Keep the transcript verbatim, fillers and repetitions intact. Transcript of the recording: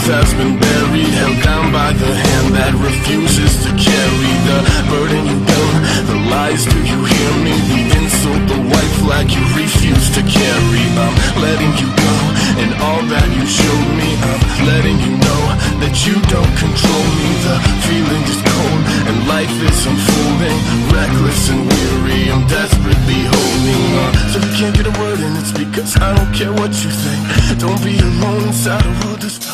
has been buried, held down by the hand that refuses to carry the burden you don't. The lies, do you hear me? The insult, the white flag you refuse to carry. I'm letting you go, and all that you showed me, I'm letting you know that you don't control me. The feeling is cold, and life is unfolding, reckless and weary. I'm desperately holding on, so you can't get a word in. It's because I don't care what you think. Don't be alone inside a world that's